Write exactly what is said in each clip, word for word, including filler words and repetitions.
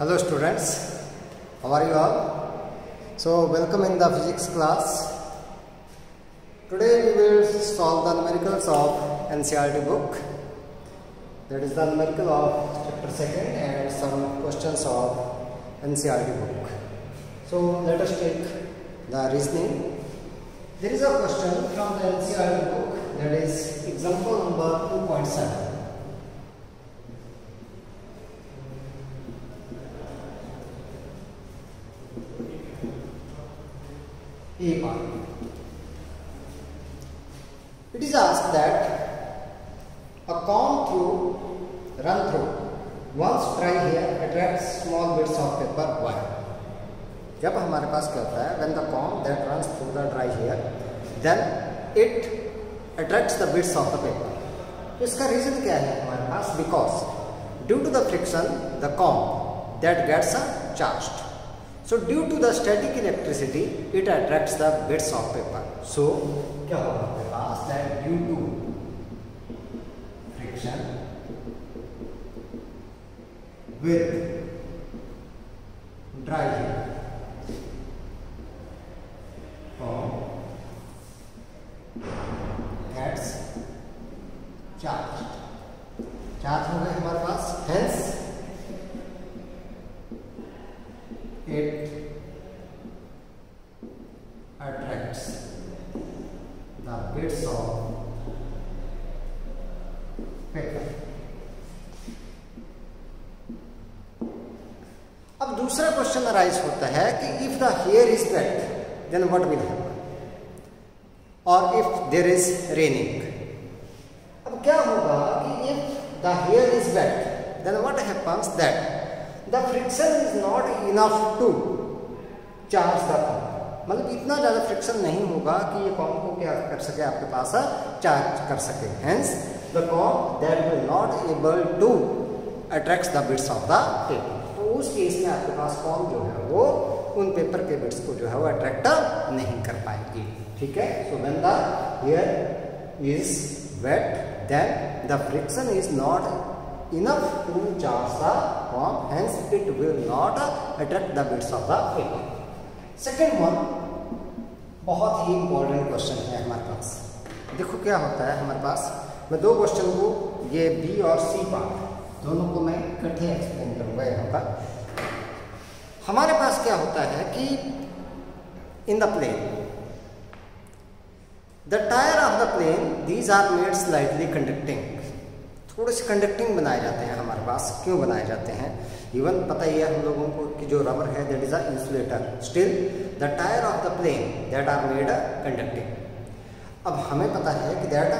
Hello students, how are you all? So welcome in the physics class. Today we will solve the numericals of N C E R T book. That is the numerical of chapter second and some questions of N C E R T book. So let us take the reasoning. There is a question from the N C E R T book, that is example number two point seven. A part. It is asked that a comb through run through once dry hair attracts small bits of paper. Why? जब हमारे पास क्या होता है, when the comb that runs through the dry hair, then it attracts the bits of the paper. तो इसका reason क्या है हमारे पास? Because due to the friction, the comb that gets charged. So due to the static electricity, it attracts the bits of paper. So क्या होगा हमारे पास? That due to friction with dry hair, comb gets charged. Charge हो गए हमारे पास. Hence it attracts the bits of paper. अब दूसरा question arise होता है कि if the hair is wet then what will happen, और इफ देयर इज रेनिंग. अब क्या होगा कि if the hair is wet then what happens, that the friction is not enough to charge the comb. मतलब इतना ज़्यादा friction नहीं होगा कि ये कॉम को क्या कर सके, आपके पास चार्ज कर सके. Hence the comb that will not able to attracts the bits of the paper. तो उस केस में आपके पास कॉम जो है वो उन पेपर के बिट्स को जो है वो अट्रैक्ट नहीं कर पाएगी. ठीक है. So when the hair is wet, then the friction is not enough to charge the comb, hence it will not attract the bits of the paper. Second one बहुत ही इंपॉर्टेंट क्वेश्चन है हमारे पास. देखो क्या होता है हमारे पास, मैं दो क्वेश्चन को, ये बी और सी पार्ट दोनों को मैं इकट्ठे एक्सप्लेन करूंगा यहाँ पर. हमारे पास क्या होता है कि in the plane the tyre of the plane these are made slightly conducting. थोड़े से कंडक्टिंग बनाए जाते हैं हमारे पास. क्यों बनाए जाते हैं? इवन पता ही है हम लोगों को कि जो रबर है that is a insulator. Still the tyre of the plane that are made conducting. अब हमें पता है कि that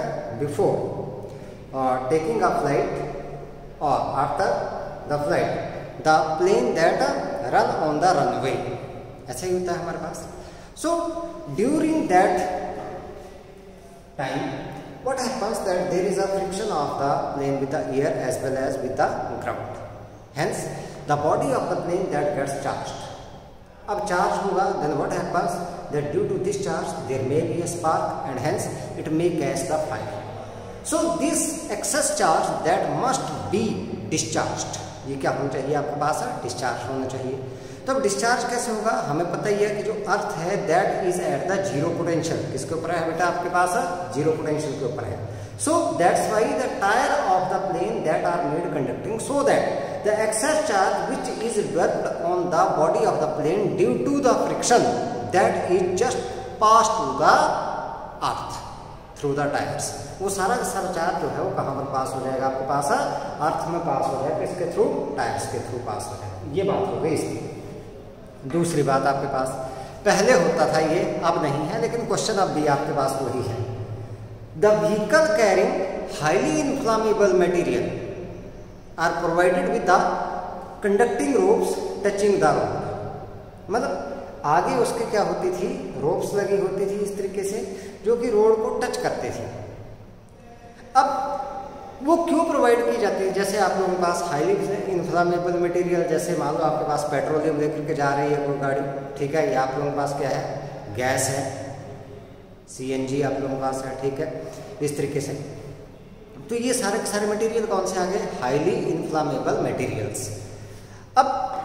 before taking a flight और after the flight the plane that run on the runway, ऐसा ही होता है हमारे पास. So during that time what happens, that there is a friction of the plane with the air as well as with the ground. Hence the body of the plane that gets charged. अब charge होगा, then what happens, that due to this charge there may be a spark and hence it may catch the fire. So this excess charge that must be discharged. ये क्या होना चाहिए आपके पास? Discharge होना चाहिए. तो अब डिस्चार्ज कैसे होगा? हमें पता ही है कि जो अर्थ है that is at the zero potential. किसके ऊपर है बेटा? आपके पास जीरो पोटेंशियल के ऊपर है. So that's why the tyre of the plane that are made conducting, so that the excess charge which is developed on the body of the plane due to the friction that is just pass to the earth through the tyres. वो सारा का सारा charge जो है वो कहाँ पर पास हो जाएगा? आपके पास अर्थ में पास हो जाएगा. इसके थ्रू? टायर्स के थ्रू पास हो जाएगा. ये बात हो गई इसकी. दूसरी बात आपके पास, पहले होता था ये, अब नहीं है, लेकिन क्वेश्चन अब भी आपके पास वही है. The vehicle carrying highly inflammable material are provided with the conducting ropes touching the road. मतलब आगे उसके क्या होती थी? रोप्स लगी होती थी इस तरीके से, जो कि रोड को टच करते थे. अब वो क्यों प्रोवाइड की जाती है? जैसे आप लोगों के पास हाईली इन्फ्लामेबल मटेरियल, जैसे मान लो आपके पास पेट्रोलियम लेकर के जा रही है कोई गाड़ी, ठीक है, या आप लोगों के पास क्या है? गैस है, सीएनजी आप लोगों के पास है, ठीक है, इस तरीके से. तो ये सारे के सारे मटेरियल कौन से आ गए? Highly inflammable materials. अब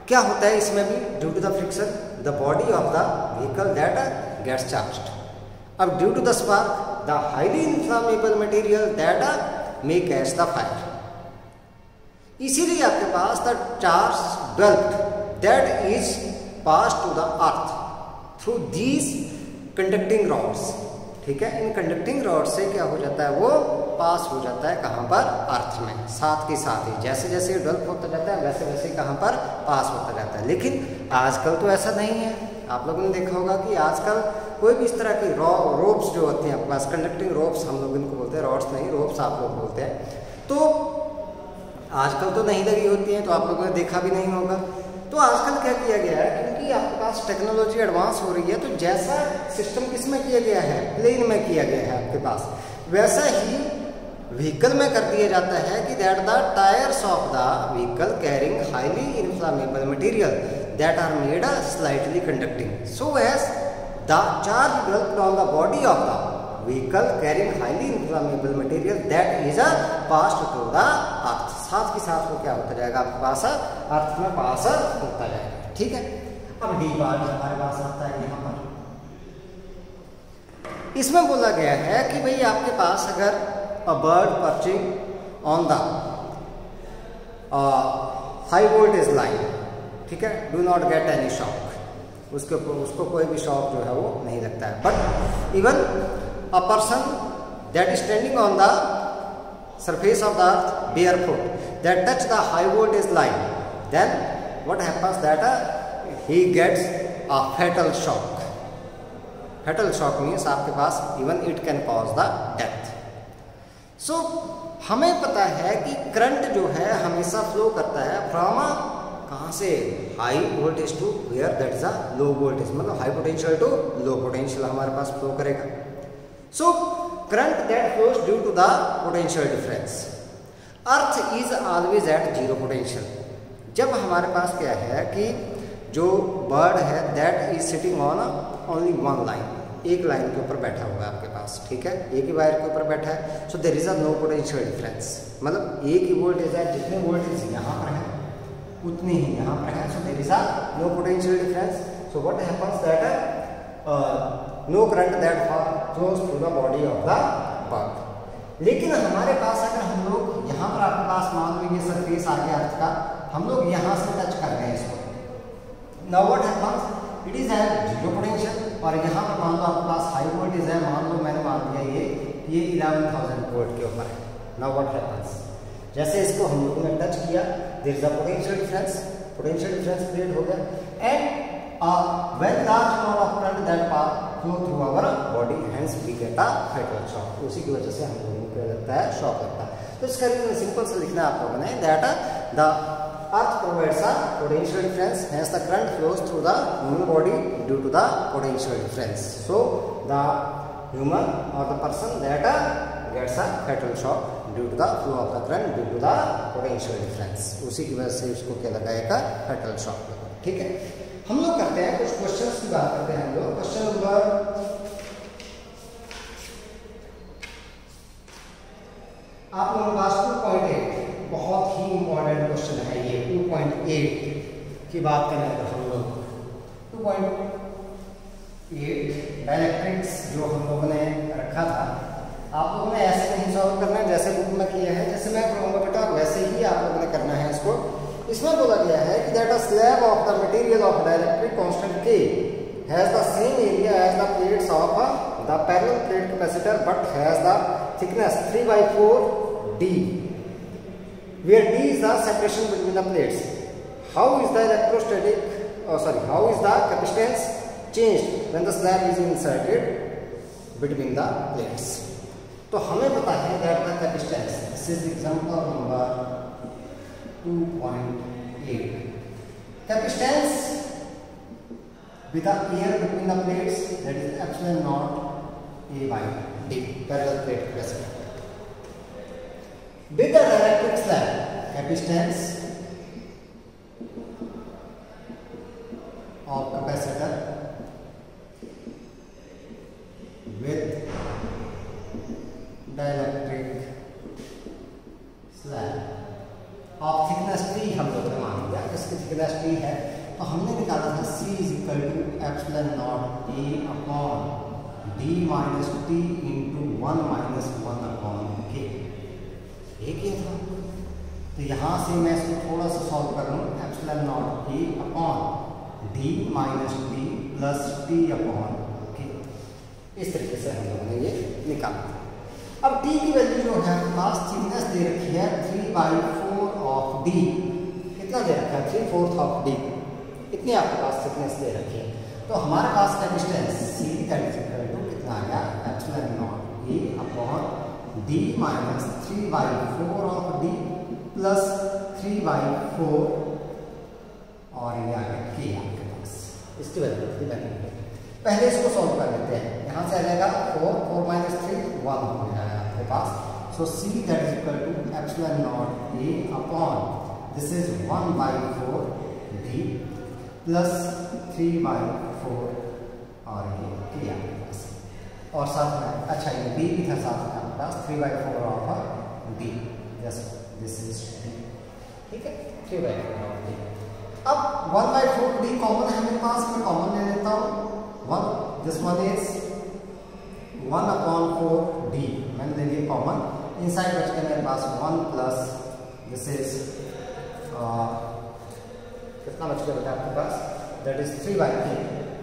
क्या होता है इसमें भी? Due to the friction the body of the vehicle that gets charged. अब due to the spark the highly inflammable material that may catch the fire. इसीलिए आपके पास the charge bulb that is pass to the earth through these conducting rods. ठीक है, in conducting rod से क्या हो जाता है, वो पास हो जाता है कहाँ पर? अर्थ में। साथ के साथ ही जैसे जैसे डेवलप होता जाता है वैसे वैसे कहाँ पर पास होता जाता है। लेकिन आजकल तो ऐसा नहीं है। आप लोगों ने देखा होगा कि आजकल कोई भी इस तरह की रॉ रोप्स जो होती हैं आपके पास, कंडक्टिंग रोप्स हम लोग इनको बोलते हैं, रॉड्स नहीं, रोप्स आप लोग बोलते हैं, तो आजकल तो नहीं लगी होती हैं, तो आप लोगों ने देखा भी नहीं होगा। तो आजकल क्या किया गया है, क्योंकि आपके पास टेक्नोलॉजी एडवांस हो रही है, तो जैसा सिस्टम किस में किया गया है, प्लेन में किया गया है आपके पास, वैसा ही व्हीकल में कर दिया जाता है कि that the tyres of the vehicle carrying highly inflammable material that are made slightly conducting so as the charge developed on the body of the vehicle carrying highly inflammable material that is passed through the earth. साथ के साथ वो क्या होता जाएगा आपके पास, अर्थ में पास होता जाएगा। ठीक है, अब डी पार्ट हमारे पास आता है यहाँ पर। इसमें बोला गया है कि भाई आपके पास अगर a bird perching on the high voltage line, ठीक है, do not get any shock, उसके उसको कोई भी शॉक जो है वो नहीं लगता है। But even a person that is standing on the surface of the earth barefoot that touch the high voltage line, then what happens that uh, he gets a fatal shock. Fatal shock means आपके पास even it can cause the death. So हमें पता है कि current जो है हमेशा flow करता है फ्रॉम कहाँ से, high voltage to where that is a low voltage, मतलब high potential to low potential हमारे पास फ्लो करेगा। सो current that flows due to the potential difference. Earth is always at zero potential. जब हमारे पास क्या है कि जो बर्ड है that is sitting on only one line, एक लाइन के ऊपर बैठा हुआ है आपके पास, ठीक है, एक ही वायर के ऊपर बैठा है, so there is a no potential difference, मतलब एक ही वोल्टेज है, जितने वोल्टेज यहाँ पर है उतनी ही यहाँ पर है, so there is a no potential difference. So what happens that uh, no current that flows through the body of the bird. लेकिन हमारे पास अगर हम लोग यहाँ पर आपके पास मान लो ये सरफेस आ गया अर्थ का, हम लोग यहाँ से टच कर रहे हैं इसको, now what happens, it is at zero potential, और यहाँ पर मान लो आपके पास हाई वोल्टेज है, मान लो मैंने मान लिया ये ये इलेवन थाउजेंड वोल्ट के ऊपर है। now what happens, जैसे इसको हम लोगों ने टच किया, there is a potential difference, potential difference create हो गया, and a very large amount of current that path flow through our body, hence we get a fatal shock. उसी की वजह से हम लोगों को क्या लगता है, शॉक लगता है। तो इसका रीजन सिंपल से लिखना है आप लोगों ने, that the earth provides a potential difference, hence the current flows through the human body due to the potential difference. So the human or the person that gets a fatal shock due to the flow of the current due to the potential difference. उसी की वजह से उसको क्या लगाएगा, fatal shock। ठीक है, हम लोग करते हैं कुछ क्वेश्चंस की बात करते हैं। हम लोग क्वेश्चन नंबर आप लोगों के पास टू पॉइंट एट, बहुत ही इंपॉर्टेंट क्वेश्चन है ये, टू पॉइंट एट की बात करें अगर हम लोग, टू पॉइंट एट डायरेक्ट्रिक्स जो हम लोगों ने रखा था, आप लोगों ने ऐसे नहीं सॉल्व करना है जैसे बुक में किया है, जैसे मैं करूँगा बेटा वैसे ही आप लोगों ने करना है इसको। इसमें बोला गया है कि that a slab of the material of dielectric constant K has the same area as the plates of the parallel plate capacitor but has the thickness three by four D, where D is the separation between the plates. How is the electrostatic, oh sorry, how is the capacitance changed when the slab is inserted between the plates? तो हमें पता है that the capacitance, this is example number two point eight. Capacitance with the air between the plates, that is epsilon naught A by D, parallel plate capacitor. With the dielectric slab, capacitance of capacitor with dielectric slab of thickness three हम लोग ने मान लिया कि इसकी thickness T है, तो हमने निकाला था C is equal to epsilon nought A upon D minus T into one minus one upon K, ये किया था। तो यहाँ से मैं इसको थोड़ा सा सॉल्व कर लूँ, epsilon nought A upon D minus T plus T upon K, इस तरीके से हम लोगों ने ये निकाला। अब टी की वैल्यू जो है पास थिकनेस दे रखी है three by four of D, कितना दे रखा है थ्री फोर्थ ऑफ डी, इतनी आपके पास थिकनेस दे रखी है। तो हमारे पास का distance C that is equal to कितना आ गया epsilon nought A upon D minus three by four of D plus three by four और ये आ गया के आपके पास, इसकी वैल्यू की वैल्यू पहले इसको सॉल्व कर लेते हैं। यहाँ से आ जाएगा four, four minus three one हो जाएगा आपके पास। So C that is equal to epsilon nought A upon this is one by four D plus three by four और ये के आपके पास, और साथ में अच्छा ये डी भी था साथ में आपके पास three by four of D, just this is D, ठीक है three by four of D. अब one by four D common है मेरे पास, मैं कॉमन ले लेता हूँ। One this one is one upon four D, मैंने ले लिया कॉमन, इनसाइड बच के मेरे पास वन प्लस दिस इज कितना बच गया बेटा आपके पास that is three by K,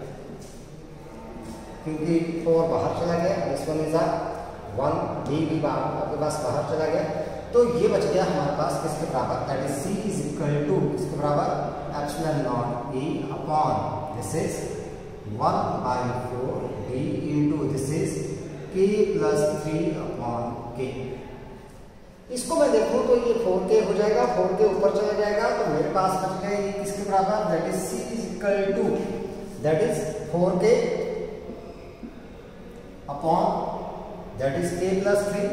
क्योंकि फोर बाहर चला गया, this one is one, D भी आपके पास बाहर चला गया, तो ये बच गया हमारे पास किसके बराबर that is C is equal to किसके बराबर epsilon nought A upon this is one by four D into this is K plus three upon K. इसको मैं देखूं तो ये फोर के हो जाएगा, फोर के ऊपर चला जाएगा, तो मेरे पास बच गया ये किसके बराबर that is C is equal to that is four K upon that is K plus three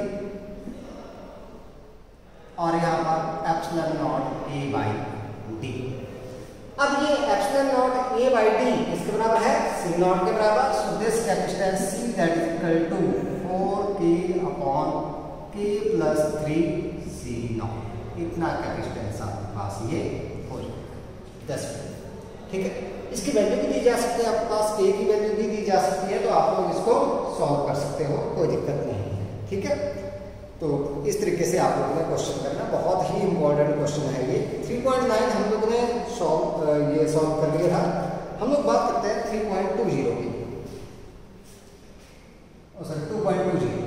और यहाँ पर epsilon nought A by D. अब ये epsilon nought A by D किसके बराबर है सी नॉट के बराबर, so this capacitance C that is equal to four K upon K plus three C nought, इतना कैपेसिटेंस आपके पास ये हो जाएगा दस, ठीक है। इसकी वैल्यू भी दी जा सकती है, आपके पास के की वैल्यू भी दी जा सकती है, तो आप लोग इसको सॉल्व कर सकते हो, कोई दिक्कत नहीं है, ठीक है। तो इस तरीके से आप लोगों ने क्वेश्चन करना, बहुत ही इंपॉर्टेंट क्वेश्चन है ये। थ्री पॉइंट नाइन हम लोगों ने सॉल्व ये सॉल्व कर लिया था। हम लोग बात करते हैं थ्री पॉइंट टू जीरो की, sorry two point two zero,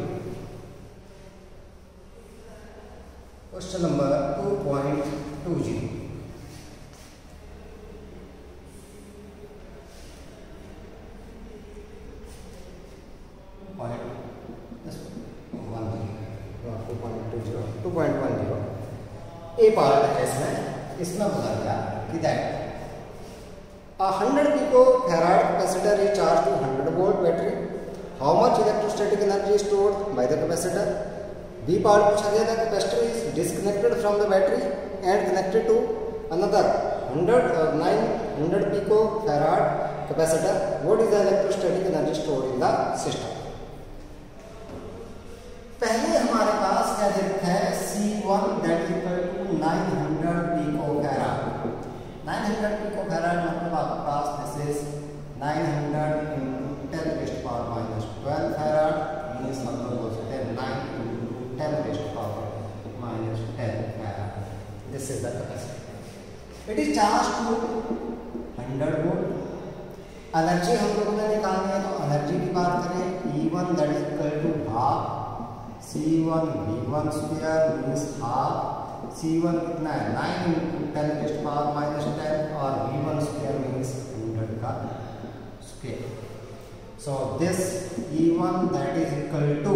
question number two point two zero. Two point one zero A part है इसमें, इसमें बोला गया कि that a hundred pico farad capacitor is charge to hundred volt battery, how much electrostatic energy stored by the capacitor. B part पूछा गया था capacitor is disconnected from the battery and connected to another hundred nine hundred pico farad capacitor, what is the electrostatic energy stored in the system. पहले हमारे पास क्या दे रखा है C one that is equal to nine hundred pico farad, nine hundred pico farad मतलब आपके पास this is nine hundred into ten raised power minus twelve farad, means हम लोग बोल सकते हैं nine into ten raised power minus ten farad, this is the capacity. It is charge to hundred volt. Energy हम लोगों ने निकालनी है, तो एनर्जी की बात करें E one that is equal to half C one V one square means half, C one कितना है nine into ten raised power minus ten और V one square means hundred का square. So this E one that is equal to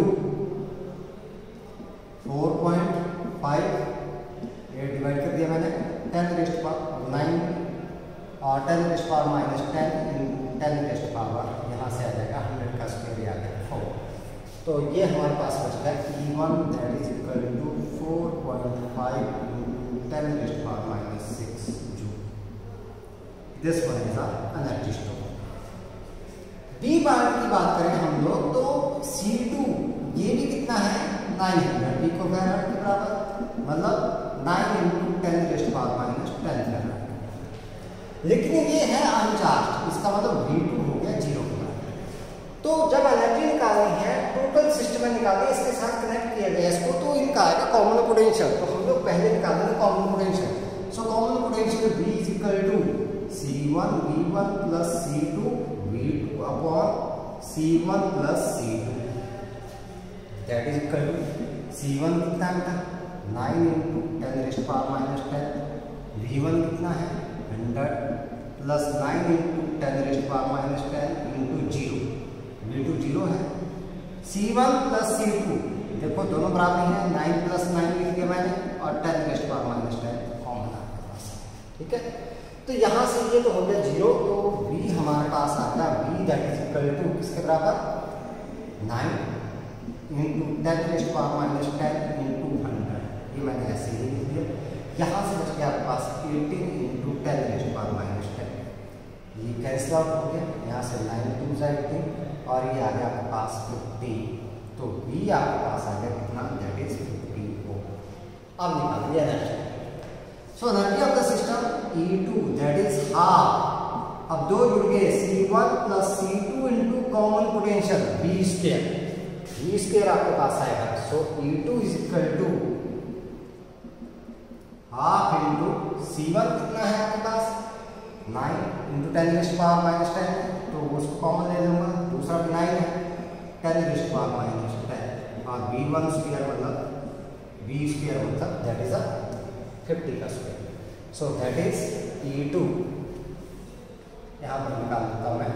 four point five, ये divide कर दिया मैंने ten raised power nine और ten raised power minus ten in ten raised power, यहाँ से आ जाएगा हंड्रेड का स्क्वायर आ गया फोर, तो ये हमारे पास बच गया E one that is equal to four point five into ten raised power minus six joule, this one is our energy store. B part की बात करें हम लोग तो सी टू ये भी कितना है नाइन हंड्रेड पिकोफैराड के बराबर, मतलब nine into ten raised power minus ten farad, लेकिन ये है अनचार्ज, इसका मतलब वी टू हो गया जीरो के बराबर। तो जब एनर्जी निकालनी है टोटल सिस्टम में निकालनी है, इसके साथ कनेक्ट किया गया इसको, तो इनका आएगा कॉमन पोटेंशियल। तो हम लोग पहले निकालेंगे common potential. So common potential V is equal to C one V one plus C two V two upon C one plus C two, that is equal to C one कितना बेटा nine into ten raised power minus ten, V one कितना है hundred plus nine into ten raised power minus ten into zero, V two zero है, C one plus C two देखो दोनों बराबर हैं, nine plus nine लिख दिया मैंने और ten raised power minus ten common आपके पास, ठीक है। तो यहाँ से ये तो हो गया जीरो, तो v हमारे पास आ गया v that is equal to किसके बराबर nine into ten raised power minus ten into hundred, ये मैंने ऐसे ही लिख दिया। यहाँ से बच गया आपके पास eighteen into ten raised power minus ten, ये कैंसिल आउट हो गया, यहाँ से नाइन टू सा एटीन और ये आ गया आपके पास फिफ्टी, तो v आपके पास आ गया कितना दैट इज फिफ्टी ओ। अब निकाल दिया energy. So energy of the system E two that is half, अब दो जुड़ गए C one plus C two into common potential V square, V square आपके पास आएगा। So E two is equal to half into C one कितना है आपके पास nine into ten raised power minus ten, तो उसको कॉमन ले लूंगा, दूसरा भी नाइन है, ten raised power minus ten और वी वन स्क्वायर मतलब V स्क्वायर मतलब दैट इज अ फिफ्टी का square. So that is E two, यहाँ पर निकाल देता हूँ मैं,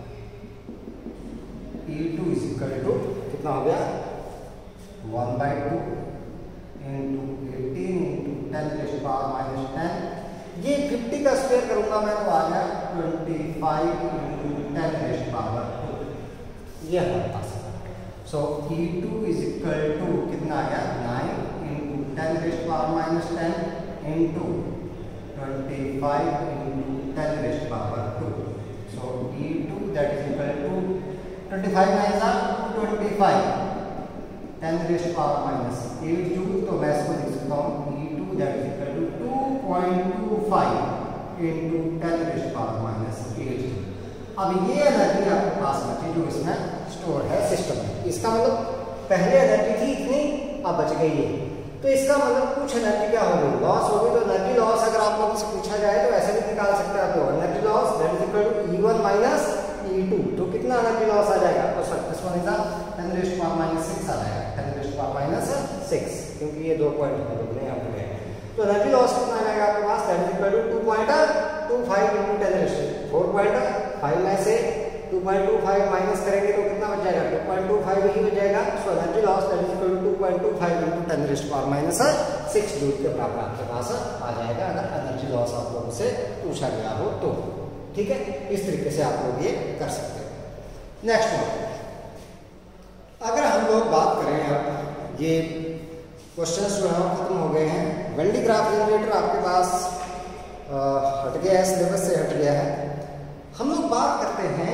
E two is equal to कितना हो गया one by two into eighteen into ten raised power minus ten, ये फिफ्टी का स्क्वायर करूंगा मैं तो आ गया twenty five into ten raised power two, ये हमारे पास है। So E two is equal to कितना आ गया nine into ten raised power minus ten into twenty five into ten raised power two, so E two that is equal to twenty five nine सा twenty five, ten raised power minus eight joule, तो मैं इसको लिख सकता हूँ E two that is equal to two point two five into ten raised power minus eight joule. अब ये energy आपके पास बची जो इसमें स्टोर है सिस्टम में, इसका मतलब पहले एनर्जी थी इतनी, अब बच गई है, तो इसका मतलब कुछ एनर्जी क्या होगी लॉस होगी। तो एनर्जी लॉस अगर आप लोगों से पूछा जाए तो ऐसे भी निकाल सकते हैं आप लोग, energy loss that is equal to E one minus E two, तो कितना एनर्जी लॉस आ जाएगा, तो this one is ten raised power minus six आ जाएगा, ten raised power minus six, क्योंकि ये दो पॉइंट हम लोग ने यहाँ पे गए। तो एनर्जी लॉस कितना आएगा आपके पास that is equal to two point two five into ten rest four point five में से two point two five minus करेंगे तो कितना बच जाएगा टू पॉइंट टू फाइव ही बच जाएगा। So energy loss that is equal to two point two five into ten raised to power minus six joule के बराबर आपके पास आ जाएगा अगर एनर्जी लॉस आप लोगों से पूछा गया हो तो। ठीक है, इस तरीके से आप लोग ये कर सकते हैं। नेक्स्ट वन, अगर हम लोग बात करें अब ये क्वेश्चंस जो है खत्म हो गए हैं। वेन डी ग्राफ जनरेटर आपके पास आ, हट गया है, सिलेबस से हट गया है। हम लोग बात करते हैं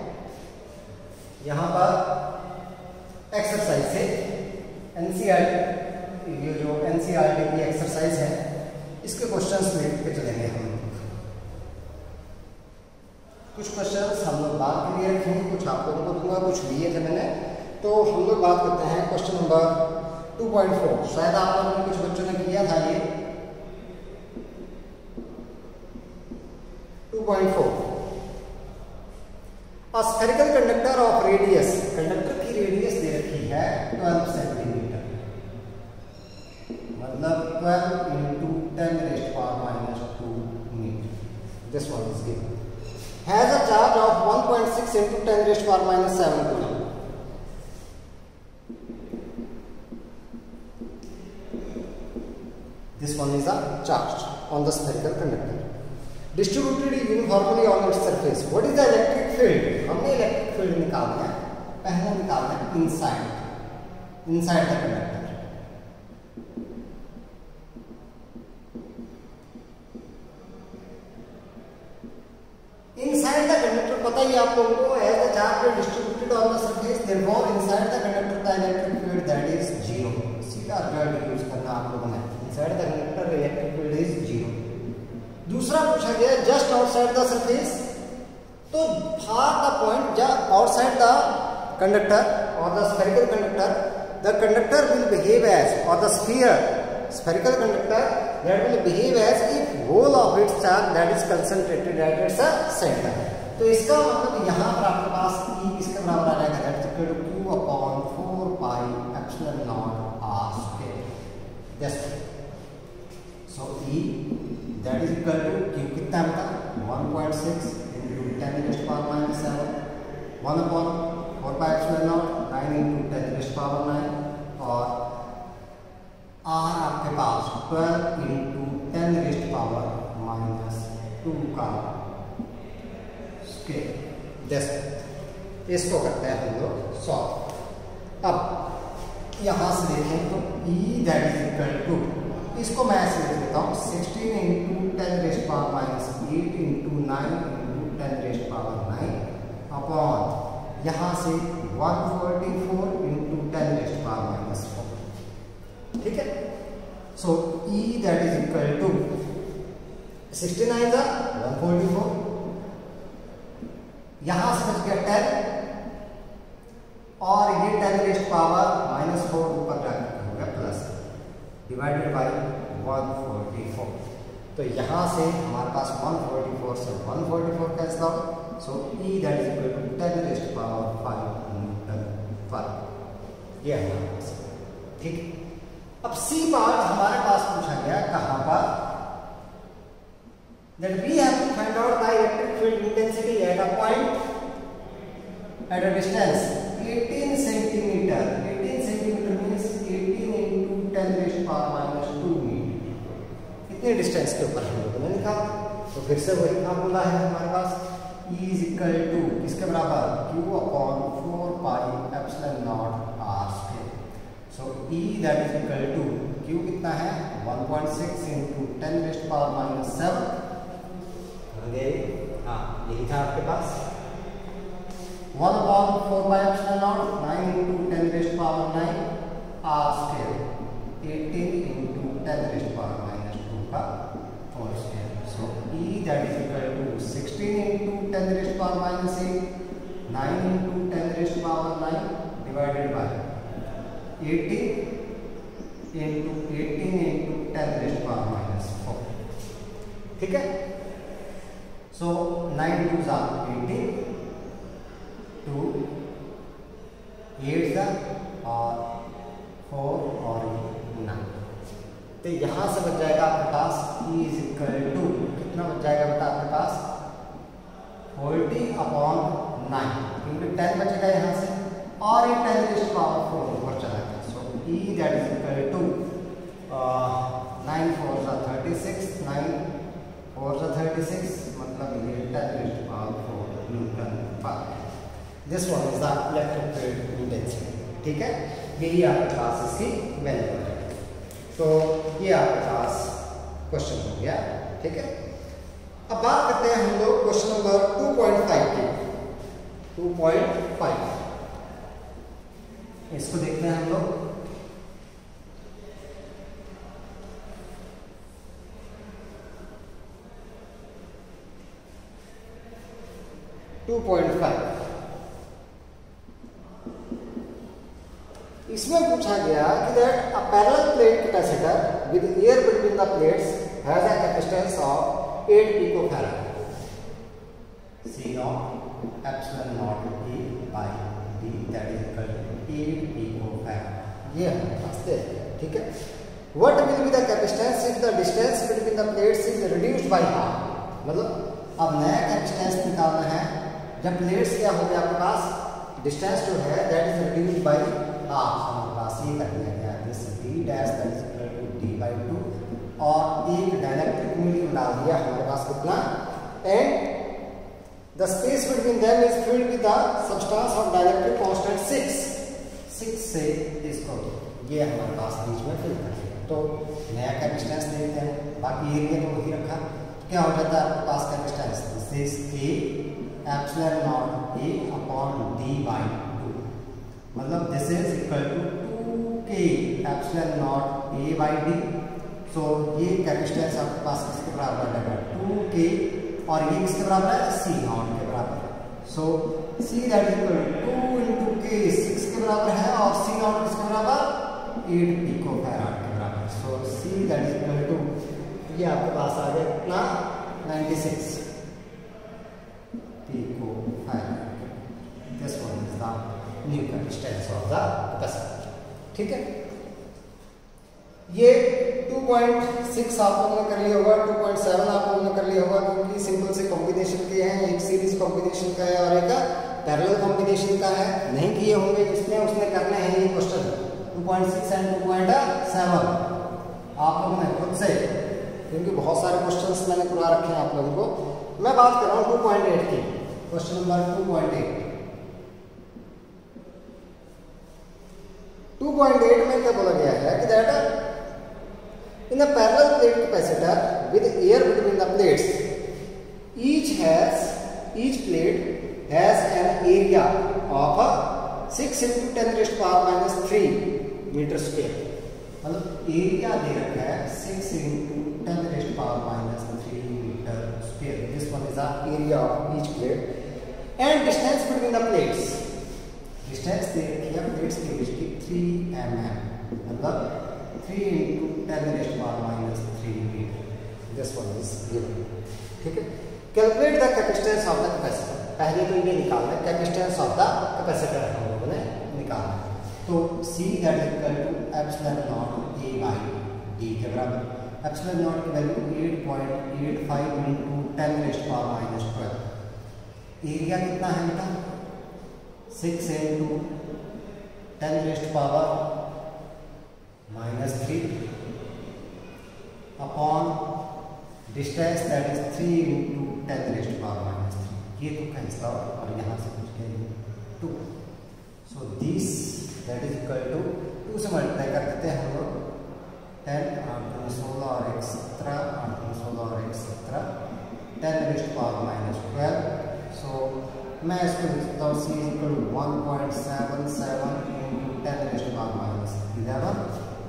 यहाँ पर एक्सरसाइज से, एनसीईआरटी, ये जो एनसीईआरटी की एक्सरसाइज है इसके क्वेश्चंस लेके चलेंगे हम लोग। कुछ क्वेश्चंस हम लोग बात के लिए रखेंगे, कुछ आप लोगों को दूंगा, कुछ लिए थे मैंने। तो हम लोग बात करते हैं question number two point four. शायद आप लोगों ने कुछ बच्चों ने किया था ये two point four. A spherical conductor of radius, conductor की रेडियस दे रखी है ट्वेल्व सेंटीमीटर, मतलब twelve into ten raised to power minus two metre. This one is given. Has a charge of one point six into ten raised to power minus seven coulomb. This one is a charge on the spherical conductor. Distributed uniformly on its surface. What is the electric field? हमने electric field निकालना है, पहले निकालना है inside inside the conductor. Inside the conductor पता ही आप लोगों को, as the charge distributed on the surface therefore inside the conductor the electric field that is zero. सीधा वर्ड यूज करना आप लोगों ने, inside the conductor electric field is zero. दूसरा पूछा गया जस्ट आउटसाइड द सरफेस, तो for the point outside the conductor और the spherical conductor, the conductor will behave as, और the sphere spherical conductor that will behave as if whole of its charge that is concentrated at its center. तो इसका मतलब यहाँ पर आपके पास E किसके बराबर आ जाएगा, that is equal to Q upon four pi epsilon naught R square. Yes. So E that is equal to Q कितना बता one point six into ten raised to power minus seven, one upon four pi epsilon naught nine into ten raised to power nine, और R आपके पास twelve into ten raised power minus two का scale. जैसे इसको करते हैं हम लोग सॉल्व। अब यहाँ से देखें तो E that is equal to, इसको मैं ऐसे लिख देता हूँ sixteen into ten raised power minus eight into nine into ten raised power nine upon यहाँ से one forty four into ten raised power minus four. ठीक है, so E that is equal to sixty nine का one forty four, यहां से बच गया ten और ये ten raised power minus four ऊपर जाकर हो गया plus divided by one forty four. तो यहां से हमारे पास वन फोर्टी फोर से one forty four cancel out, so E that is equal to ten raised power five newton पर, ये हमारे पास। ठीक है, अब सी पार्ट हमारे पास पूछा गया कहां पर, that we have to find out the electric field intensity at a point at a distance eighteen centimeter. eighteen centimeter means eighteen into ten raised to power minus two metre. इतने distance के ऊपर हम लोगों ने निकाला, तो फिर से वही फार्मूला है हमारे पास, E is equal to किसके बराबर Q upon four pi epsilon naught R square। So E that is equal to Q कितना है one point six into ten raised to power minus seven, हाँ यही था आपके पास, one upon four pi epsilon naught nine into ten raised to power nine R square eighteen into ten raised to power minus two का whole square। So E that is equal to sixteen into ten raised to power minus eight, nine into ten raised to power nine divided by eighteen into eighteen into ten raised to power minus four। ठीक है, so nine two ज़ा eighteen, two eight ज़ा और four और nine, तो यहाँ से बच जाएगा आपके पास E इज इक्वल टू कितना बच जाएगा बता आपके पास फोर्टी अपॉन नाइन, क्योंकि टेन बचेगा यहाँ से और ये ten raised to power four ऊपर चला गया। So E that is equal to nine four ज़ा थर्टी सिक्स, नाइन फोर ज़ा थर्टी सिक्स, मतलब ये ten raised to power four newton पर। This one is the electric field intensity. ठीक है, यही आपके पास इसकी वैल्यू है। तो ये आपके पास क्वेश्चन हो गया। ठीक है, अब बात करते हैं हम लोग question number two point five की। टू पॉइंट फाइव इसको देखते हैं हम लोग। टू पॉइंट फाइव इसमें पूछा गया कि that a parallel plate capacitor with air between the plates has a capacitance of eight picofarad, C not epsilon not E by D that is equal to eight picofarad. ये हमारे पास है। ठीक है, what will be the capacitance if the distance between the plates is reduced by half. मतलब अब नया capacitance निकालना है जब प्लेट्स क्या हो गया आपके पास डिस्टेंस जो है that is reduced by half. हमारे पास ये कर दिया गया this D dash that is equal to D by two और एक डाइलेक्ट्रिक मीडियम डाल दिया हमारे पास कितना, and the space between them is filled with the substance of dielectric constant six. Six से इसको ये हमारे पास बीच में फिल कर दिया। तो नया कैपेसिटेंस देखते हैं, बाकी एरिया तो वही रखा, क्या हो जाता है आपके पास capacitance this is K epsilon nought A upon D by two, मतलब this is equal to two K epsilon nought A by D। So ये कैपेसिटेंस आपके पास किसके बराबर रहेगा, टू के, और ये किसके बराबर है, सी नॉट के बराबर। So C that is equal to into K six के बराबर है, और सी नॉट किसके बराबर, एट पिको फैराड के बराबर। So C that is equal to, ये आपके पास आ गया कितना, ninety six pico farad. This one is the new capacitance of the capacitor. ठीक है, ये टू पॉइंट सिक्स आप लोगों ने कर लिया होगा, टू पॉइंट सेवन आप लोगों ने कर लिया होगा, क्योंकि सिंपल से कॉम्बिनेशन के हैं, एक सीरीज कॉम्बिनेशन का है और एक पैरेलल कॉम्बिनेशन का है। नहीं किए होंगे जिसने उसने करने हैं ये question two point six and two point seven आप लोगों ने खुद से, क्योंकि बहुत सारे क्वेश्चंस मैंने करवा रखे हैं आप लोगों को। मैं बात कर रहा हूँ टू पॉइंट एट की, question number two point eight. Two point eight में क्या बोला गया है कि that in a parallel plate capacitor with air between the plates, each has each plate has an area of six into ten raised to power minus three meter square। मतलब area दे रखा है six into ten raised to power minus three meter square। This one is the area of each plate and distance between the plates। distance दे रखी है plates के बीच की थ्री एम एम, मतलब three into ten raised power minus three metre. This one is given. ठीक है, calculate the capacitance of the capacitor. पहले तो ये निकालना है कैपेसिटेंस ऑफ द कैपेसिटर, हम लोगों ने निकालना है। तो C that is equal to epsilon nought A by D के बराबर। एप्सिलॉन नॉट की value eight point eight five into ten raised power minus twelve. Area कितना है बेटा, six into ten raised power minus three upon distance that is three into ten raised power minus three. ये तो cancel out और यहाँ से कुछ कहेंगे two. So this that is equal to two से मल्टीप्लाई कर देते हैं हम लोग, टेन आठ तीन सोलह और एक सत्रह, आठ तीन सोलह और एक सत्रह, ten raised power minus twelve. So मैं इसको लिख सकता हूँ C is equal to one point seven seven into ten raised power minus eleven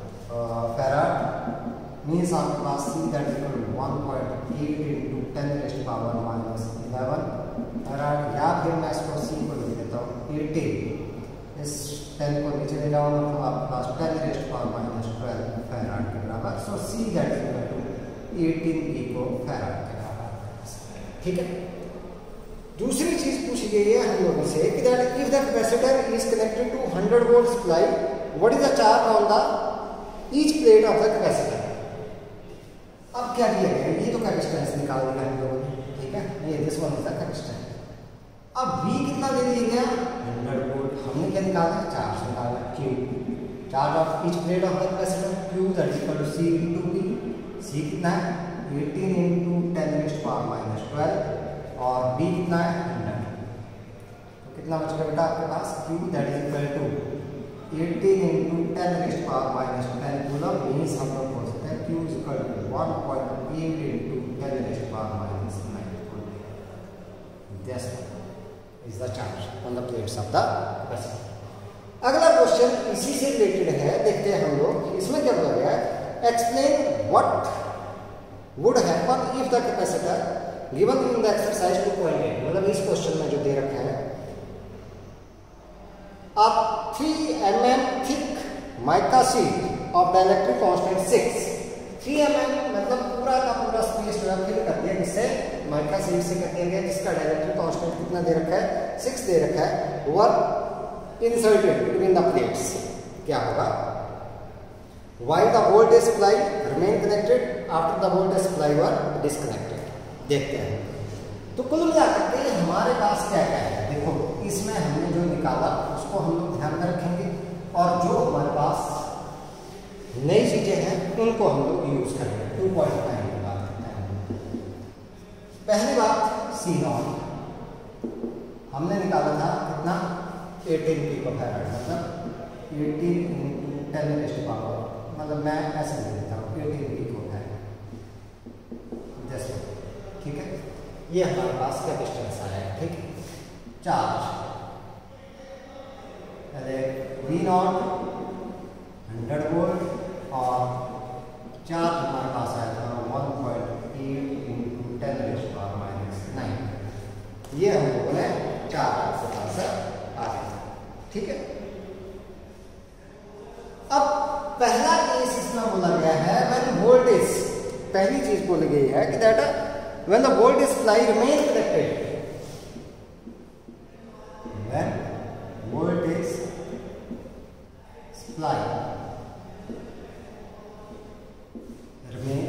farad. Means आपके पास C that is equal to one point eight into ten raised power minus eleven farad, या फिर मैं इसको सी को लिख देता हूँ एटीन। इस टेन को नीचे ले जाऊँ मतलब आपके पास ten raised power minus twelve farad के बराबर। So C that is equal to eighteen pico farad के बराबर। ठीक है, दूसरी चीज पूछी गई है हम लोगों से कि that if the capacitor is connected to hundred volt supply, what is the charge on the each plate of the capacitor. अब क्या किया गया, ये तो कैपेसिटेंस निकाल दिया हम लोगों ने। ठीक है, ये this one is the capacitance. अब V कितना दे दिया गया, हंड्रेड वोल्ट। हमने क्या निकाला, चार्ज निकाला, Q, charge of each plate of the capacitor, Q that is equal to C into V। C कितना है, eighteen into ten raised power minus twelve, और B कितना है, हंड्रेड। तो कितना बचेगा बेटा आपके पास, Q that is equal to eighteen into ten raised power minus ten coulomb. Means हम लोग बोल सकते हैं Q is equal to one point eight into ten raised power minus nine coulomb. This is the charge on the plates of the capacitor. अगला question इसी से related है, देखते हैं हम लोग। इसमें क्या बोला गया है, explain what would happen if the capacitor given in the exercise two point eight. मतलब इस क्वेश्चन में जो दे रखा है, आप three M M thick mica sheet of dielectric constant six. Three M M मतलब पूरा का पूरा स्पेस जो है फिल कर दिया, जिससे माइका शीट से कर दिया गया, जिसका डाइलेक्ट्रिक कांस्टेंट कितना दे रखा है, सिक्स दे रखा है, were inserted between the plates. क्या होगा, while the voltage supply remain connected after the voltage supply were disconnected. देखते हैं। तो कुल मिलाकर के हमारे पास क्या क्या है, देखो इसमें हमने जो निकाला उसको हम लोग ध्यान में रखेंगे, और जो हमारे पास नई चीजें हैं उनको हम लोग यूज करेंगे। टू पॉइंट नाइन की बात करते हैं। पहली बात, सी नॉट हमने निकाला था कितना, एटीन पिको फैराड, मतलब eighteen into ten raised power, मतलब मैं ऐसे ले लेता हूँ एटीन पिको फैराड। जैसे ठीक है, ये हमारे पास कैपेसिटेंस आया है। ठीक है, चार्ज पहले वी नॉट हंड्रेड वोल्ट, और चार्ज हमारे पहला केस इसमें बोला गया है व्हेन वोल्टेज, पहली चीज बोली गई है कि that when the voltage supply remain connected, when voltage supply remain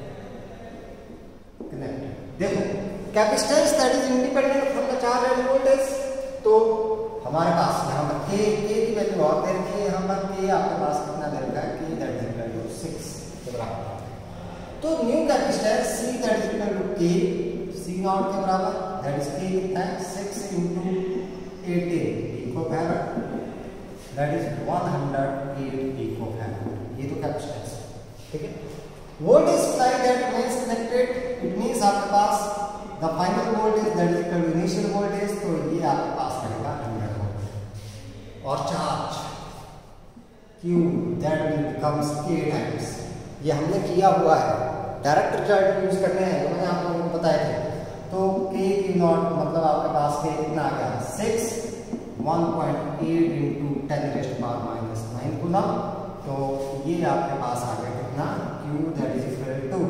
connected. देखो capacitance that is independent from the charge and voltage, तो हमारे पास यहाँ पर के के की वैल्यू और दे रखी है, यहाँ पर के आपके पास कितना दे रखा है कि that is equal to six के बराबर। तो new capacitance C that is equal to K C nought के बराबर, दैट इज के कितना है six into eighteen picofarad, that is one hundred eight picofarad. ये तो कैपेसिटेंस, ठीक है। Voltage supply that remains connected, it means आपके पास the final voltage that is equal to initial voltage, तो ये आपके पास रहेगा हंड्रेड वोल्ट। और charge Q that will becomes K times, ये हमने किया हुआ है, डायरेक्ट रिजल्ट यूज करने हैं जो मैंने आप लोगों को बताए थे। तो K Q नॉट मतलब आपके पास K कितना आ गया six, one point eight into ten raised power minus nine coulomb, तो ये आपके पास आ गया कितना Q that is equal to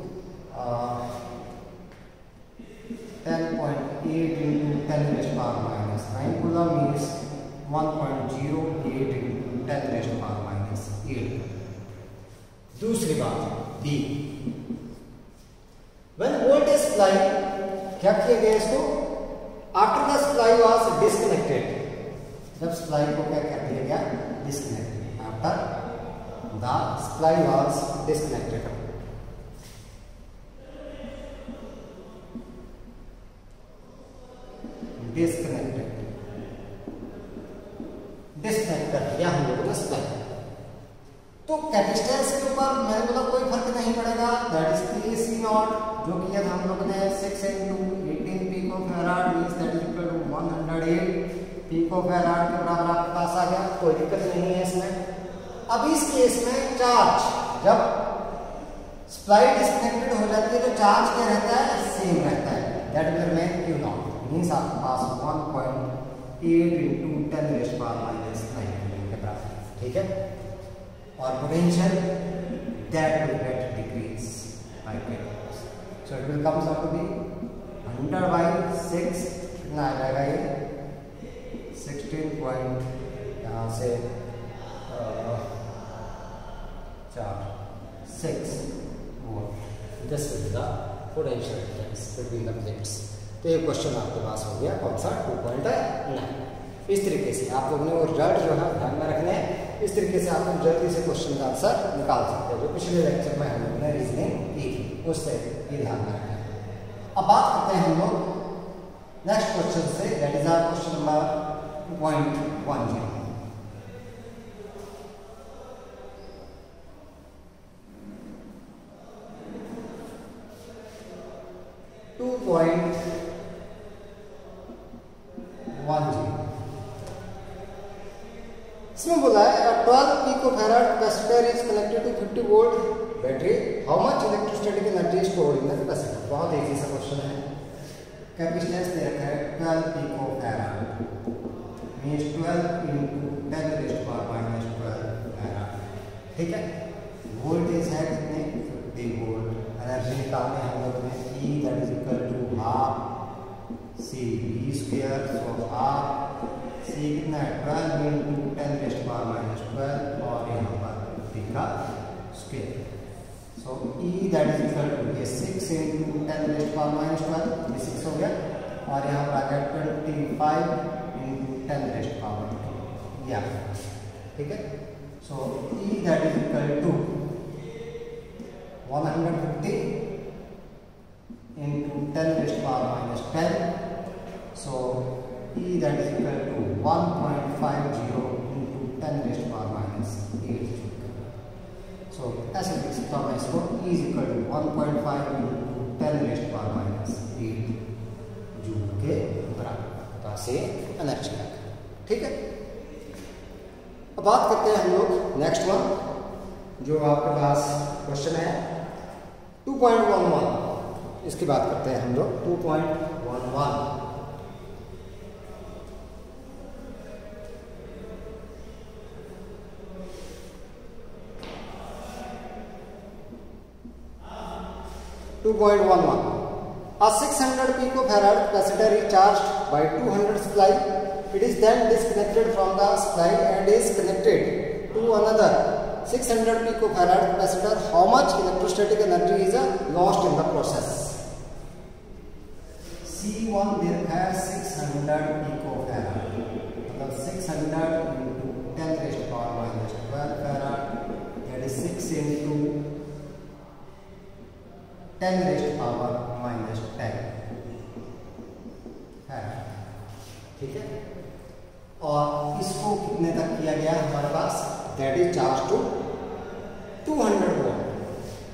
ten point eight into ten raised power minus nine coulomb means one point zero eight into ten raised power minus eight. दूसरी बात B, when voltage supply, क्या किया गया इसको, after the supply was disconnected, जब supply को क्या कर दिया गया disconnected, after the supply was disconnected. Disconnected disconnect कर दिया हम लोगों ने सप्लाई, तो कैपेसिटेंस के ऊपर मैंने बोला कोई फर्क नहीं पड़ेगा, दैट इज के सी नॉट जो किया था हम लोगों ने six into eighteen picofarad means that is equal to one hundred eight picofarad के बराबर आपके पास आ गया, कोई दिक्कत नहीं है इसमें। अब इस केस में चार्ज जब सप्लाई डिस्कनेक्टेड हो जाती है तो चार्ज क्या रहता है, सेम रहता है, that will remain Q nought means आपके पास one point eight into ten raised power minus nine के बराबर, ठीक है। और potential that will get decrease by K, so it will comes out to be hundred by six, कितना आ जाएगा ये सिक्सटीन पॉइंट यहाँ से चार six volt, this is the potential difference between the plates. तो ये क्वेश्चन आपके पास हो गया कौन सा टू पॉइंट नाइन। इस तरीके से आप लोगों ने वो रिजल्ट जो है ध्यान में रखने हैं, इस तरीके से आप लोग जल्दी से क्वेश्चन का आंसर निकाल सकते हो, जो पिछले लेक्चर में हम लोगों ने रीजनिंग की थी उससे ये ध्यान में रखें। अब बात करते हैं हम लोग नेक्स्ट क्वेश्चन से, that is our question number two point one zero. Two point one zero इसमें बोला है twelve picofarad capacitor is connected to fifty volt battery, how much electrostatic energy stored in the capacitor. बहुत easy सा question है, capacitance दे रखा है twelve picofarad means twelve into ten raised power minus twelve farad, ठीक है। Voltage है कितने फिफ्टी वोल्ट, एनर्जी निकालने हम लोग ने E that is equal to half C B square, so half C कितना है twelve into ten raised power minus twelve और यहाँ पर फिफ्टी का square, so E that is equal to ये six into ten raised power minus twelve, ये six हो गया, और यहाँ पर आ गया twenty five into ten raised power two, या ठीक है। So E that is equal to one hundred fifty into ten raised to power minus ten, so E that is equal to one point five zero into ten raised to power minus eight, so ऐसे लिख सकता हूँ मैं इसको, E is equal to one point five into ten raised to power minus eight joule के बराबर से energy है, ठीक है। अब बात करते हैं हम लोग नेक्स्ट वन, जो आपके पास क्वेश्चन है टू पॉइंट वन वन, इसकी बात करते हैं हम लोग two point one one. Two point one one. A six hundred picofarad capacitor is charged by two hundred supply. It is then disconnected from the supply and is connected to another six hundred picofarad capacitor. How much electrostatic energy is uh, lost in the process? C one there has six hundred picofarad. मतलब six hundred into ten raised to power minus twelve farad. That is six into ten raised to power minus ten है. ठीक है. और इसको कितने तक किया गया हमारे पास? That is charge to two hundred volt.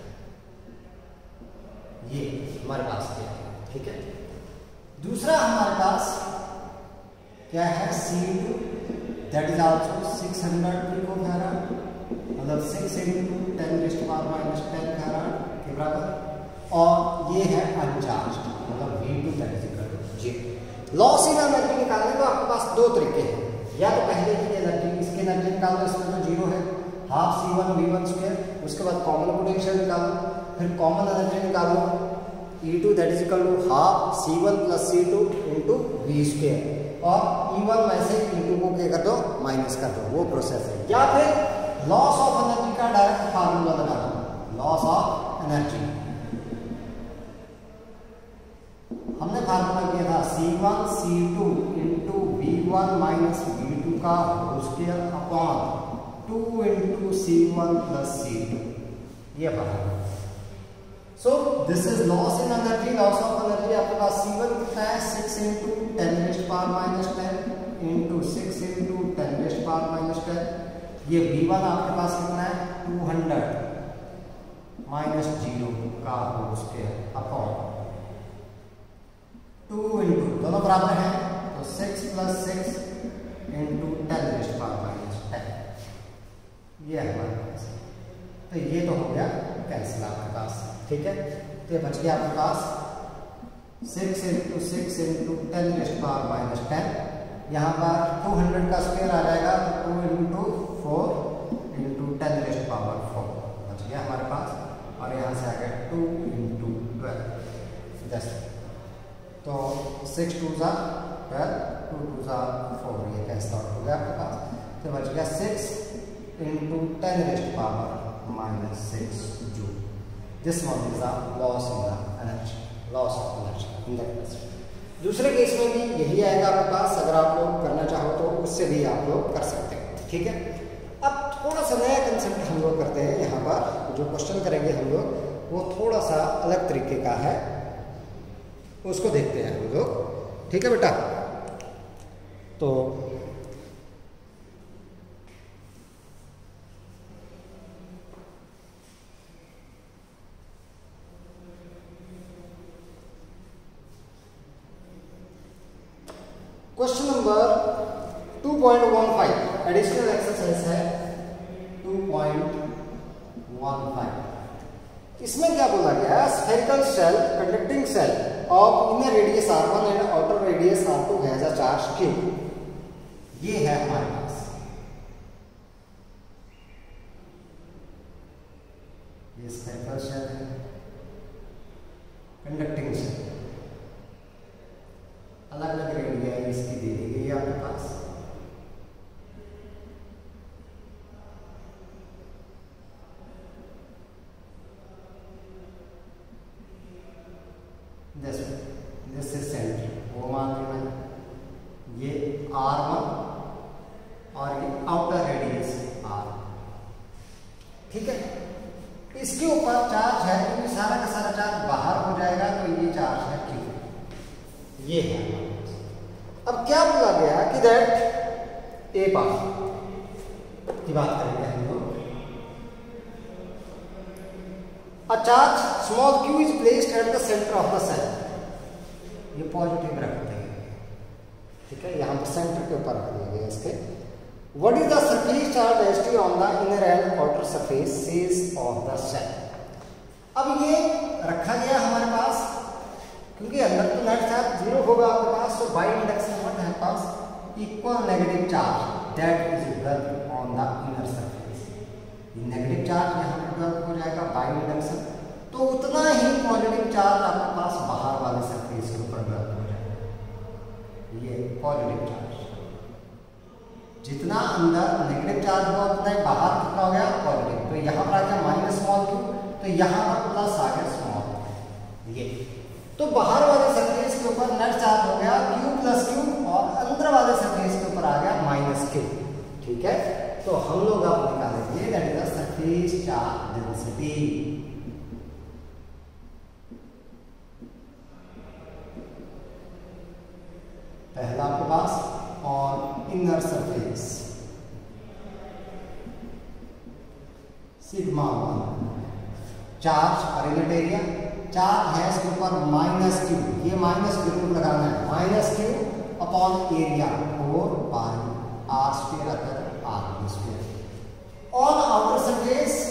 ये हमारे पास क्या है. ठीक है. दूसरा हमारे पास क्या है? C two that is also six hundred picofarad. मतलब six into ten raised to power minus ten farad के बराबर. और ये है अनचार्ज, मतलब V two that is equal to zero. Loss in energy निकालने को आपके पास दो तरीके हैं. या तो पहले की एनर्जी, इसकी एनर्जी निकाल दो, इसमें तो जीरो है, half C one V one square. उसके बाद कॉमन पोटेंशियल निकालो, फिर कॉमन एनर्जी निकालो E two that is equal to half C one plus C two into V square. और E वन में से E टू को क्या कर दो? माइनस कर दो. वो प्रोसेस है. या फिर लॉस ऑफ एनर्जी का डायरेक्ट फार्मूला लगा दो. लॉस ऑफ एनर्जी हमने फार्मूला किया था C one C two into V one minus V two का whole square upon two into C one plus C two. ये formula. So this is loss in energy. Loss of energy आपके पास C one कितना है? Six into ten raised to power minus ten into six into ten raised to power minus ten. ये V one आपके पास कितना है? Two hundred minus zero का whole square upon two into दोनों बराबर हैं तो six plus six into ten raised to power minus ten. ये हमारे पास. तो ये तो हो गया कैंसिल आपके पास. ठीक है. तो ये बच गया आपके पास six into six into ten raised to power minus ten. यहाँ पर टू हंड्रेड का स्क्वायर आ जाएगा तो two into four into ten raised to power four बच गया हमारे पास. और यहाँ से आ गया टू इंटू ट्वेल्व दस. तो सिक्स टू ज़ा ट्वेल्व, टू टू ज़ा फोर, ये कैंसिल आउट हो गया आपके पास. तो बच गया six into ten raised to power minus six joule. This one is the loss in the energy, loss of energy in the capacitor. दूसरे केस में भी यही आएगा आपके पास. अगर आप लोग करना चाहो तो उससे भी आप लोग कर सकते हैं. ठीक है. अब थोड़ा सा नया कंसेप्ट हम लोग करते हैं. यहाँ पर जो क्वेश्चन करेंगे हम लोग वो थोड़ा सा अलग तरीके का है, उसको देखते हैं हम लोग. ठीक है बेटा. तो question number two point one five additional exercise है टू पॉइंट वन फाइव. इसमें क्या बोला गया? Spherical shell conducting cell of inner radius R one and outer radius R two has a charge Q. ये है हमारे पास. ये स्फेरिकल शेल है, कंडक्टिंग शेल, अलग अलग रेडियस इसकी दे दी गई है आपके पास. दिस दिस इज सेंटर, वो मान ली मैंने. ये आर वन और ये आउटर रेडियस आर. ठीक है. इसके ऊपर चार्ज है क्योंकि सारा का सारा चार्ज बाहर हो जाएगा तो ये चार्ज है Q. ये है. अब क्या बोला गया कि दैट ए पार्ट की बात करेंगे हम लोग. A charge small q is placed at the center of the cell. ये पॉजिटिव रखते हैं. ठीक है. यहाँ पर सेंटर के ऊपर रख दिया गया इसके. What is the surface charge density on the inner and outer surfaces of the cell? अब ये रखा गया हमारे पास क्योंकि अंदर तो नेट चार्ज जीरो होगा आपके पास. तो बाई इंडक्शन व्हाट है पास equal negative charge that is developed on the inner surface. Negative charge यहाँ पर डेवलप हो जाएगा बाई इंडक्शन. तो उतना ही पॉजिटिव चार्ज आपके पास बाहर वाले सरफेस के ऊपर प्राप्त हो जाएगा, ये पॉजिटिव चार्ज। जितना अंदर नेगेटिव चार्ज हुआ उतना ही बाहर कितना हो गया पॉजिटिव। तो यहाँ पर आ गया माइनस स्मॉल क्यू, तो यहाँ पर प्लस आ गया स्मॉल ये। तो बाहर वाले सरफेस के ऊपर नेट चार्ज हो गया क्यू प्लस क्यू और अंदर वाले सरफेस के ऊपर आ गया माइनस क्यू। ठीक है, तो हम लोग अब निकालेंगे that is the surface charge density. पहला आपके पास on inner surface sigma one charge और इनर एरिया, चार्ज है इसके ऊपर माइनस क्यू, ये माइनस बिल्कुल लगाना है, minus Q upon area four pi R square अगर R square. On outer surface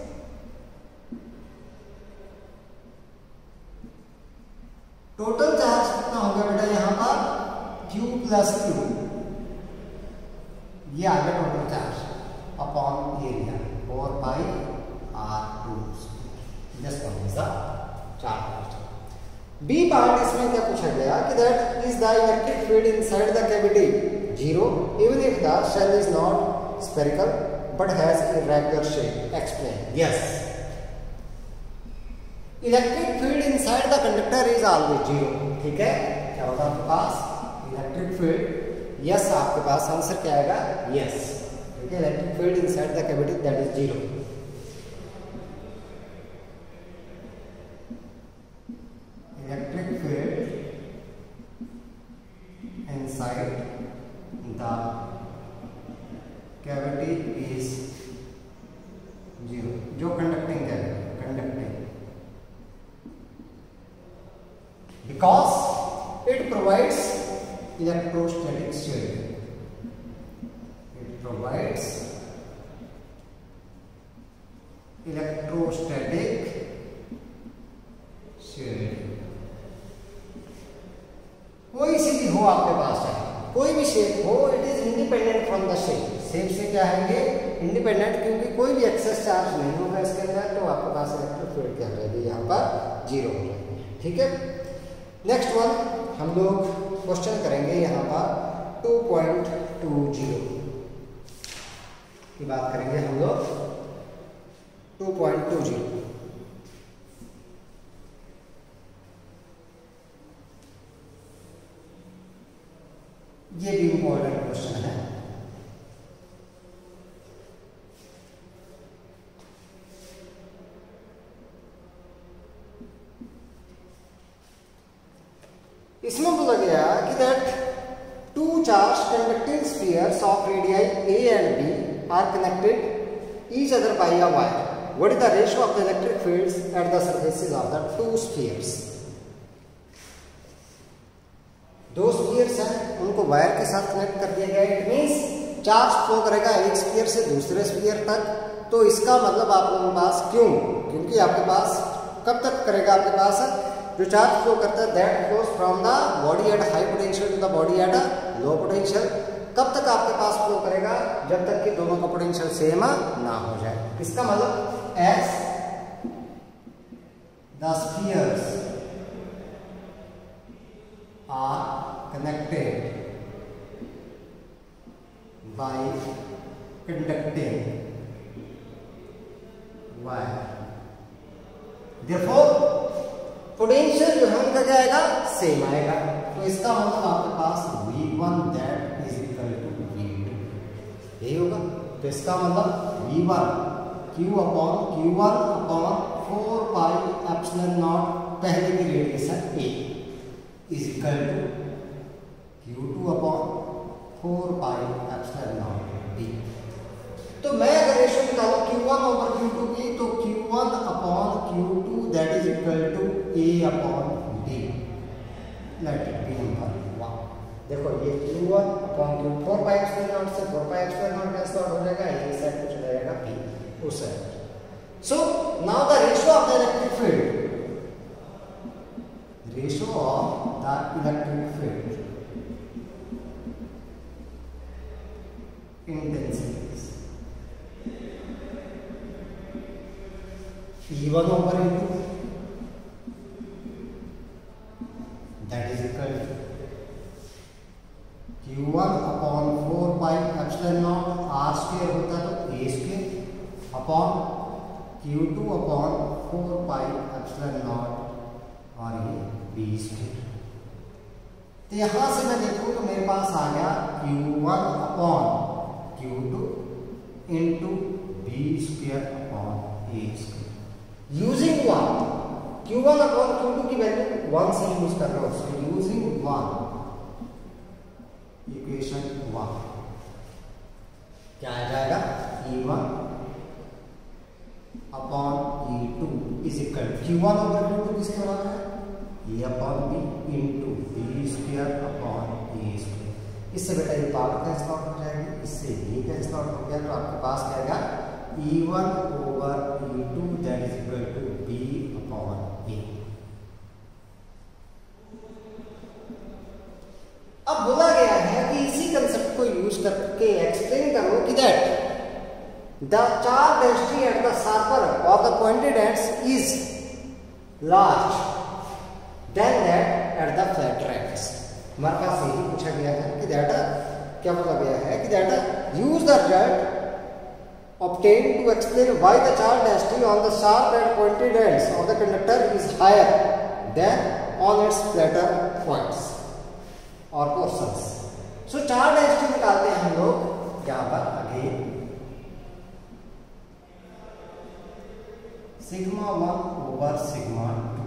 total charge कितना हो गया बेटा यहाँ पर Q प्लस क्यू, ये आ गया total charge upon area four pi R two square. This one is the charge. B part इसमें क्या पूछा गया कि that is the electric field inside the cavity zero even if the shell is not spherical but has irregular shape. Explain. Yes, electric field inside the conductor is always zero. ठीक है, क्या होगा आपके पास इलेक्ट्रिक फील्ड, यस आपके पास answer क्या आएगा yes. ठीक है, electric field inside the cavity that is zero. Electric field inside the cavity is zero. जो कंडक्टिंग है, conducting because it provides electrostatic shielding. It provides electrostatic shielding. कोई सी भी हो आपके पास है, कोई भी शेप हो, it is independent from the shape. Shape से क्या है ये इंडिपेंडेंट, क्योंकि कोई भी एक्सेस चार्ज नहीं होगा इसके अंदर, तो आपके पास इलेक्ट्रिक फील्ड क्या रहेगी यहाँ पर जीरो हो जाएगी। ठीक है, नेक्स्ट वन हम लोग क्वेश्चन करेंगे यहाँ पर टू पॉइंट टू जीरो की बात करेंगे हम लोग। टू पॉइंट टू जीरो ये भी इंपॉर्टेंट क्वेश्चन है। इसमें बोला गया कि that two charge conducting spheres of radii A and B are connected each other by a wire. What is the ratio of the electric fields at the surfaces of the two spheres. दो spheres हैं, उनको wire के साथ connect कर दिया गया। It means charge flow करेगा एक स्फीयर से दूसरे स्फीयर तक। तो इसका मतलब आप लोगों के पास क्यों, क्योंकि आपके पास कब तक करेगा, आपके पास जो चार्ज फ्लो करता है that flows from the body at high potential to the body at low potential. कब तक आपके पास फ्लो करेगा, जब तक कि दोनों का पोटेंशियल सेम ना हो जाए। इसका मतलब as the spheres are connected by conducting wire, therefore potential जो है उनका क्या आएगा सेम आएगा। तो इसका मतलब आपके पास V one that is equal to V two, यही होगा। तो इसका मतलब V one Q upon Q one upon four pi epsilon naught पहले की radiation A is equal to Q two upon four pi epsilon naught B। तो मैं अगर रेशियो निकालूं Q one over Q two की, तो Q one upon Q two that is equal to A upon D। Let it be number one. देखो ये Q one upon Q four pi epsilon naught से four pi epsilon naught cancel out हो जाएगा, ये side को चला जाएगा P उस side. So now the ratio of the electric field, ratio of the electric field intensities E one over E two Q two upon four pi epsilon naught और ये B square. तो यहां से मैं देखूं तो मेरे पास आ गया Q one upon Q two into B square upon A square using one. Q one upon Q two की वैल्यू वन से यूज कर रहा हूं, so using one equation one क्या आ जाएगा, E one upon E two is equal Q one over Q two किसके बराबर है, A upon B into B square upon A square. इससे बेटा ये पावर कैंसिल आउट हो जाएगी, इससे ये कैंसिल आउट हो गया, तो आपके पास क्या आएगा E one over E two that is equal to B upon A. अब बोला गया है कि इसी कंसेप्ट को यूज करके एक्सप्लेन करो कि that the charge density at the sharper और the pointed ends is large than that at the flat ends. हमारे पास यही पूछा गया है कि दैट क्या बोला गया है कि that use the result obtained to explain why the charge density on the sharp and pointed ends of the conductor is higher than on its flatter points or portions। so charge density निकालते हैं हम लोग यहाँ पर again sigma one over sigma two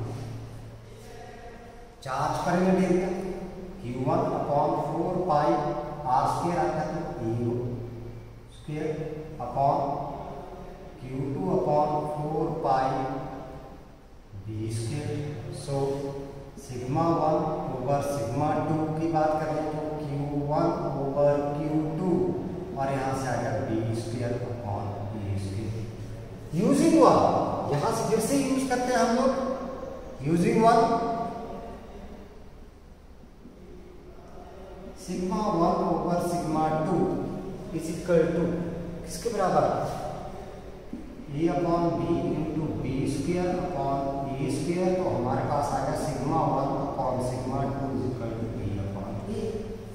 charge per unit area Q one upon four pi R square आता है E square upon Q two upon four pi B square. So sigma one over sigma two की बात करें तो Q one over Q two और यहाँ से आएगा B square upon B square using one. यहाँ से फिर से यूज करते हैं हम लोग using one sigma one over sigma two is equal to किसके बराबर A upon B into B square upon A square. तो हमारे पास आ गया sigma one upon sigma two is equal to B upon A.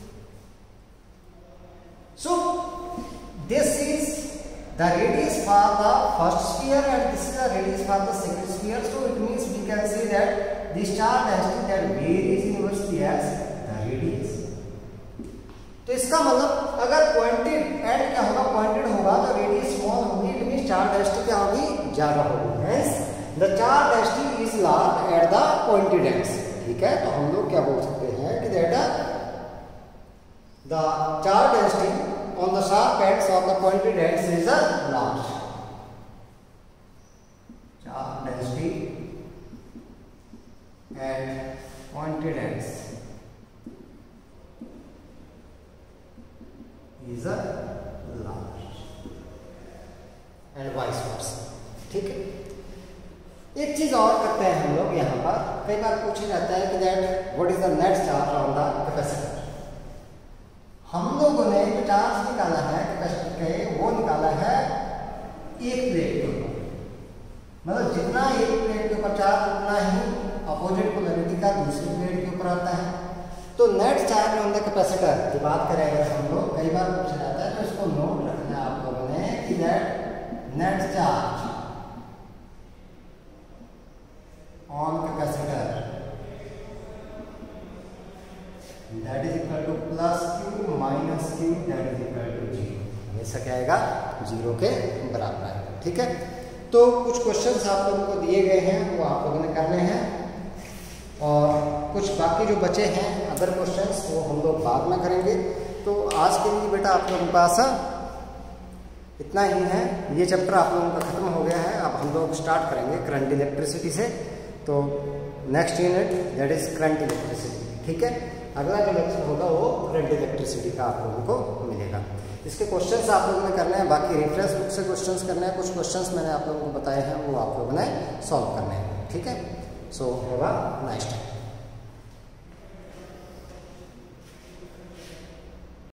So this is the radius for the first sphere and this is the radius for the second sphere. So it means we can say that this charge density that varies inversely as the radius. तो इसका मतलब अगर pointed and क्या होगा, pointed होगा तो radius small होगी, it means charge density क्या होगी, ज्यादा होगी। Hence the charge density is large at the pointed ends. ठीक है, तो हम लोग क्या बोल सकते हैं कि that the charge density on the sharp ends of the pointed ends is a large. Charge density at pointed ends is a large and vice versa। ठीक है, एक चीज और करते हैं हम लोग यहाँ पर, कई बार पूछा जाता है कि that what is the net charge on the capacitor. हम लोगों ने जो चार्ज निकाला है कैपेसिटर के वो निकाला है एक प्लेट के ऊपर, मतलब जितना एक प्लेट के ऊपर चार्ज उतना ही अपोजिट पोलैरिटी का दूसरी प्लेट के ऊपर आता है। तो net charge on the capacitor की बात करें अगर हम लोग, कई बार पूछा जाता है तो इसको नोट रखना है आप लोगों ने कि that net charge on capacitor that is equal to plus Q minus Q that is equal to zero. हमेशा क्या आएगा, जीरो के बराबर आएगा। ठीक है, तो कुछ क्वेश्चंस आप लोगों को दिए गए हैं वो आप लोगों ने करने हैं और कुछ बाकी जो बचे हैं अदर क्वेश्चंस वो हम लोग बाद में करेंगे। तो आज के लिए बेटा आप लोगों के पास इतना ही है, ये चैप्टर आप लोगों का खत्म हो गया है। अब हम लोग स्टार्ट करेंगे करंट इलेक्ट्रिसिटी से। तो next unit that is current electricity. ठीक है, अगला जो लेक्चर होगा वो करंट इलेक्ट्रिसिटी का आप लोगों को मिलेगा। इसके क्वेश्चंस आप लोगों ने करने हैं, बाकी रेफरेंस बुक से क्वेश्चंस करने हैं। कुछ क्वेश्चंस मैंने आप लोगों को बताए हैं वो आप लोगों ने सॉल्व करने हैं। ठीक है, so have a nice time.